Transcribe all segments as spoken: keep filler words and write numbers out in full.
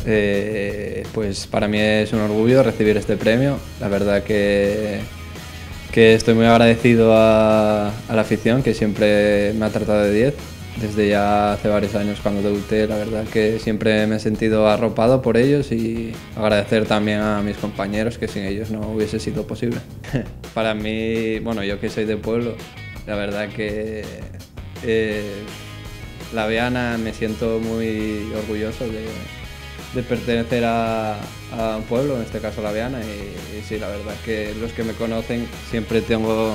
eh, pues para mí es un orgullo recibir este premio. La verdad que, que estoy muy agradecido a, a la afición, que siempre me ha tratado de diez. Desde ya hace varios años cuando debuté, la verdad que siempre me he sentido arropado por ellos, y agradecer también a mis compañeros, que sin ellos no hubiese sido posible. Para mí, bueno, yo que soy de pueblo, la verdad que eh, la Viana, me siento muy orgulloso de, de pertenecer a, a un pueblo, en este caso la Viana, y, y sí, la verdad que los que me conocen siempre tengo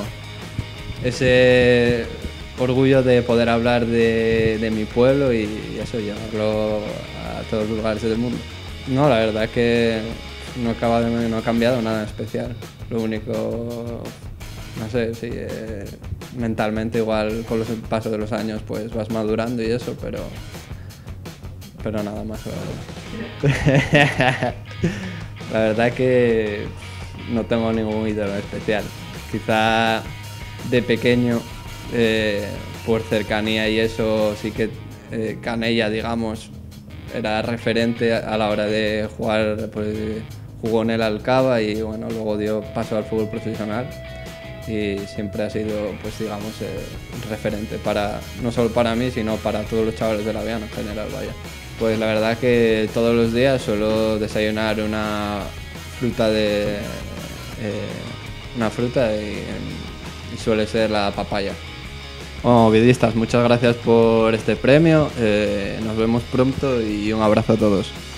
ese orgullo de poder hablar de, de mi pueblo y eso, llevarlo a todos los lugares del mundo. No, la verdad que no, acaba de, no ha cambiado nada en especial. Lo único, no sé, sí, eh, mentalmente igual con los pasos de los años pues vas madurando y eso, pero, pero nada más, la verdad. La verdad que no tengo ningún ídolo especial. Quizá de pequeño, Eh, por cercanía y eso, sí que eh, Canella, digamos, era referente a la hora de jugar, pues jugó en el Alcaba y bueno, luego dio paso al fútbol profesional, y siempre ha sido, pues digamos, eh, referente para, no solo para mí, sino para todos los chavales de la Viana en general, vaya. Pues la verdad que todos los días suelo desayunar una fruta de eh, una fruta y, y suele ser la papaya. Bueno, ovidistas, muchas gracias por este premio, eh, nos vemos pronto y un abrazo a todos.